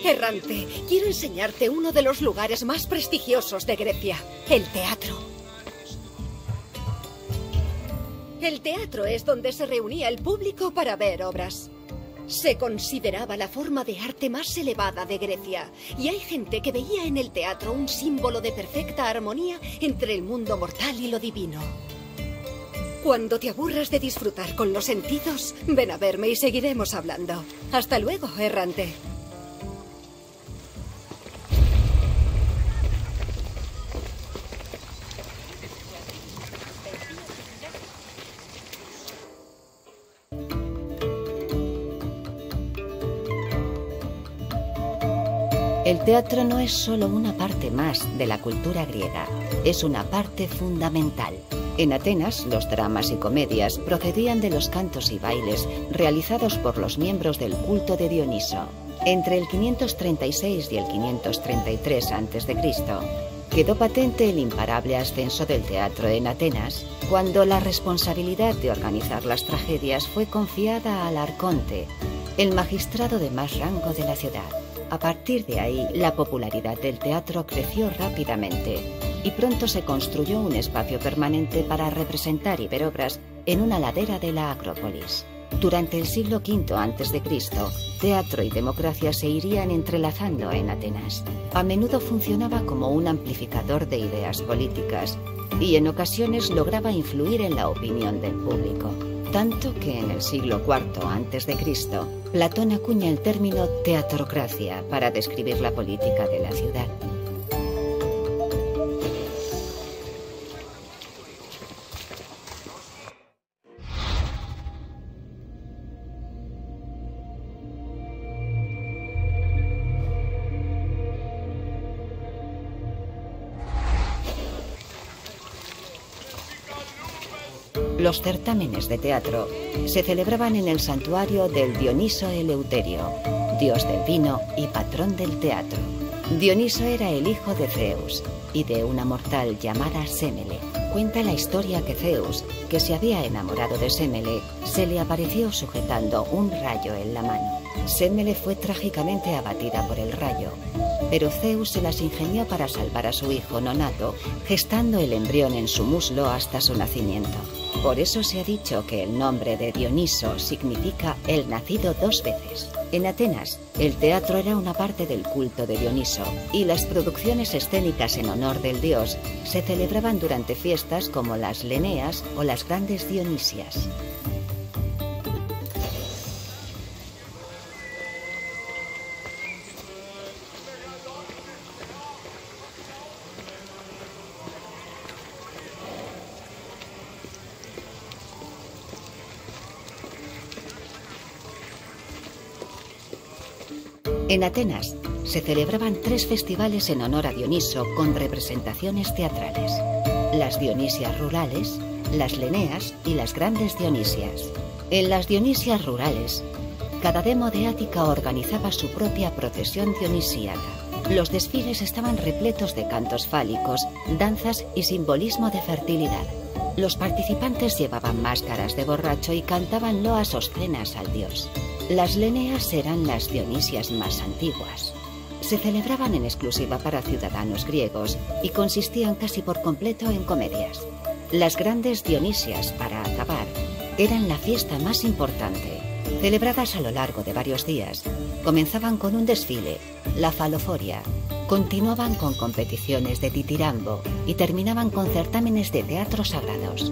Errante, quiero enseñarte uno de los lugares más prestigiosos de Grecia, el teatro. El teatro es donde se reunía el público para ver obras. Se consideraba la forma de arte más elevada de Grecia, y hay gente que veía en el teatro un símbolo de perfecta armonía entre el mundo mortal y lo divino. Cuando te aburras de disfrutar con los sentidos, ven a verme y seguiremos hablando. Hasta luego, Errante. El teatro no es solo una parte más de la cultura griega, es una parte fundamental. En Atenas, los dramas y comedias procedían de los cantos y bailes realizados por los miembros del culto de Dioniso. Entre el 536 y el 533 a.C., quedó patente el imparable ascenso del teatro en Atenas, cuando la responsabilidad de organizar las tragedias fue confiada al arconte, el magistrado de más rango de la ciudad. A partir de ahí, la popularidad del teatro creció rápidamente y pronto se construyó un espacio permanente para representar y ver obras en una ladera de la Acrópolis. Durante el siglo V a.C., teatro y democracia se irían entrelazando en Atenas. A menudo funcionaba como un amplificador de ideas políticas y en ocasiones lograba influir en la opinión del público. Tanto que en el siglo IV a.C., Platón acuña el término teatrocracia para describir la política de la ciudad. Los certámenes de teatro se celebraban en el santuario del Dioniso Eleuterio, dios del vino y patrón del teatro. Dioniso era el hijo de Zeus y de una mortal llamada Sémele. Cuenta la historia que Zeus, que se había enamorado de Sémele, se le apareció sujetando un rayo en la mano. Sémele fue trágicamente abatida por el rayo, pero Zeus se las ingenió para salvar a su hijo nonato, gestando el embrión en su muslo hasta su nacimiento. Por eso se ha dicho que el nombre de Dioniso significa el nacido dos veces. En Atenas, el teatro era una parte del culto de Dioniso y las producciones escénicas en honor del dios se celebraban durante fiestas como las Leneas o las grandes Dionisias. En Atenas se celebraban 3 festivales en honor a Dioniso con representaciones teatrales: las Dionisias rurales, las Leneas y las grandes Dionisias. En las Dionisias rurales, cada demo de Ática organizaba su propia procesión dionisíaca. Los desfiles estaban repletos de cantos fálicos, danzas y simbolismo de fertilidad. Los participantes llevaban máscaras de borracho y cantaban loas obscenas al dios. Las Leneas eran las Dionisias más antiguas. Se celebraban en exclusiva para ciudadanos griegos y consistían casi por completo en comedias. Las grandes Dionisias, para acabar, eran la fiesta más importante. Celebradas a lo largo de varios días, comenzaban con un desfile, la faloforia, continuaban con competiciones de ditirambo y terminaban con certámenes de teatro sagrados.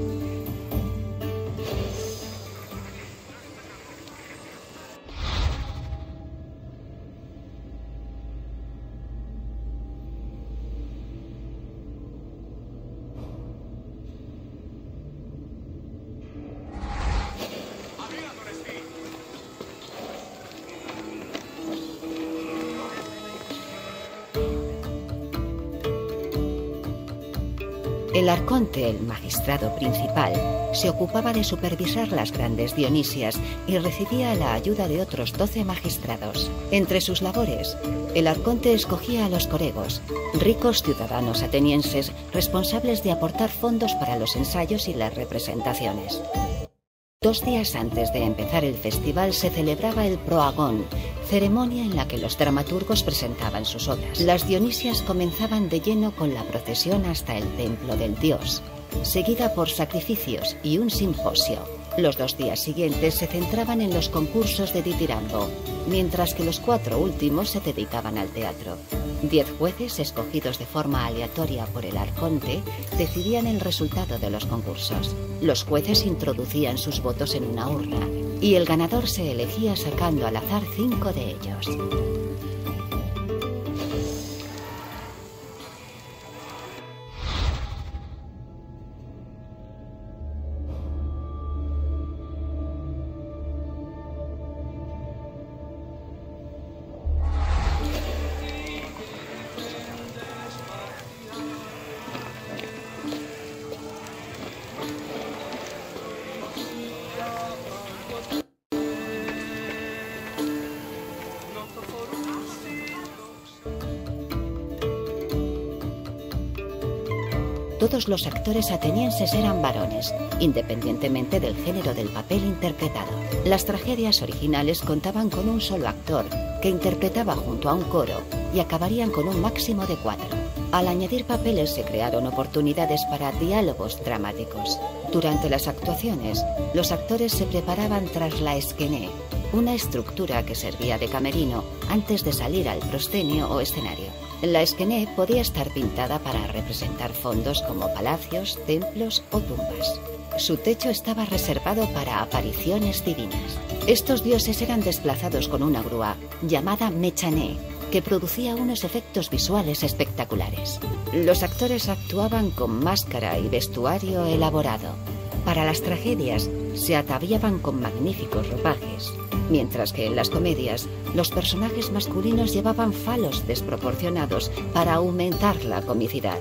El arconte, el magistrado principal, se ocupaba de supervisar las grandes Dionisias y recibía la ayuda de otros 12 magistrados. Entre sus labores, el arconte escogía a los coregos, ricos ciudadanos atenienses responsables de aportar fondos para los ensayos y las representaciones. 2 días antes de empezar el festival se celebraba el Proagón, ceremonia en la que los dramaturgos presentaban sus obras. Las Dionisias comenzaban de lleno con la procesión hasta el templo del dios, seguida por sacrificios y un simposio. Los 2 días siguientes se centraban en los concursos de ditirambo, mientras que los 4 últimos se dedicaban al teatro. 10 jueces, escogidos de forma aleatoria por el arconte, decidían el resultado de los concursos. Los jueces introducían sus votos en una urna, y el ganador se elegía sacando al azar 5 de ellos. Todos los actores atenienses eran varones, independientemente del género del papel interpretado. Las tragedias originales contaban con un solo actor, que interpretaba junto a un coro, y acabarían con un máximo de 4. Al añadir papeles se crearon oportunidades para diálogos dramáticos. Durante las actuaciones, los actores se preparaban tras la esquené, una estructura que servía de camerino antes de salir al proscenio o escenario. La esquené podía estar pintada para representar fondos como palacios, templos o tumbas. Su techo estaba reservado para apariciones divinas. Estos dioses eran desplazados con una grúa llamada mechané, que producía unos efectos visuales espectaculares. Los actores actuaban con máscara y vestuario elaborado. Para las tragedias se ataviaban con magníficos ropajes, mientras que en las comedias los personajes masculinos llevaban falos desproporcionados para aumentar la comicidad.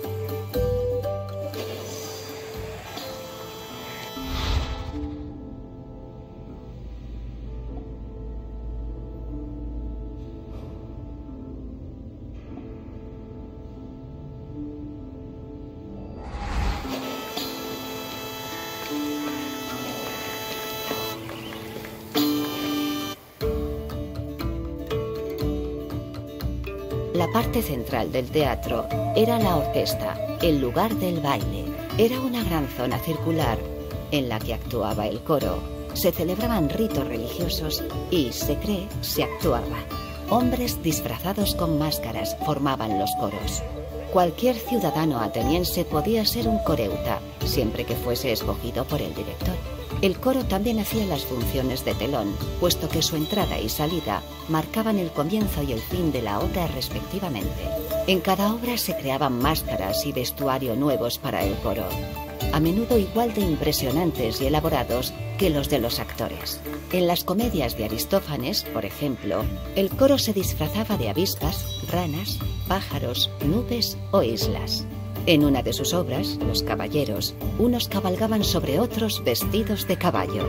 La parte central del teatro era la orquesta, el lugar del baile. Era una gran zona circular en la que actuaba el coro, se celebraban ritos religiosos y, se cree, se actuaba. Hombres disfrazados con máscaras formaban los coros. Cualquier ciudadano ateniense podía ser un coreuta, siempre que fuese escogido por el director. El coro también hacía las funciones de telón, puesto que su entrada y salida marcaban el comienzo y el fin de la obra respectivamente. En cada obra se creaban máscaras y vestuario nuevos para el coro, a menudo igual de impresionantes y elaborados que los de los actores. En las comedias de Aristófanes, por ejemplo, el coro se disfrazaba de avispas, ranas, pájaros, nubes o islas. En una de sus obras, Los caballeros, unos cabalgaban sobre otros vestidos de caballo.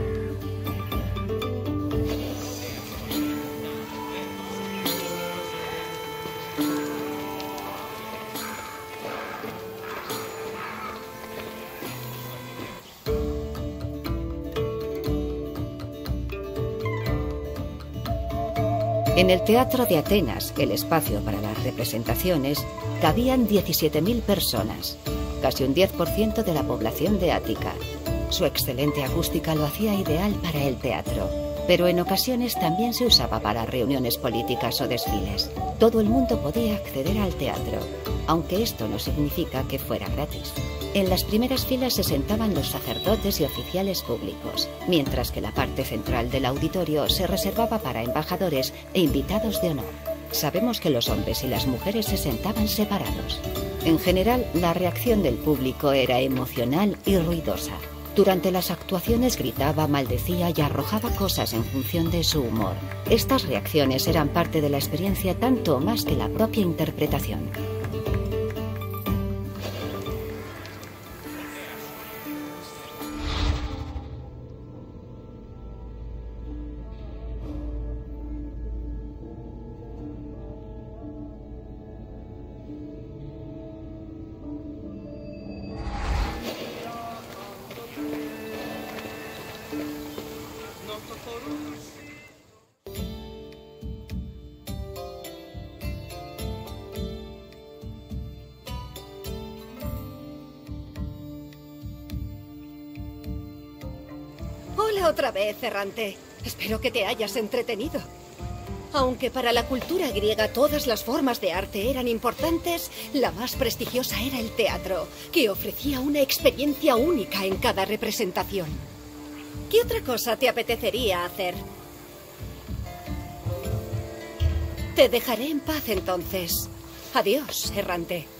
En el Teatro de Atenas, el espacio para las representaciones, cabían 17.000 personas, casi un 10% de la población de Ática. Su excelente acústica lo hacía ideal para el teatro, pero en ocasiones también se usaba para reuniones políticas o desfiles. Todo el mundo podía acceder al teatro, aunque esto no significa que fuera gratis. En las primeras filas se sentaban los sacerdotes y oficiales públicos, mientras que la parte central del auditorio se reservaba para embajadores e invitados de honor. Sabemos que los hombres y las mujeres se sentaban separados. En general, la reacción del público era emocional y ruidosa. Durante las actuaciones gritaba, maldecía y arrojaba cosas en función de su humor. Estas reacciones eran parte de la experiencia tanto o más que la propia interpretación. Hola otra vez, errante. Espero que te hayas entretenido. Aunque para la cultura griega todas las formas de arte eran importantes, la más prestigiosa era el teatro, que ofrecía una experiencia única en cada representación. ¿Qué otra cosa te apetecería hacer? Te dejaré en paz entonces. Adiós, errante.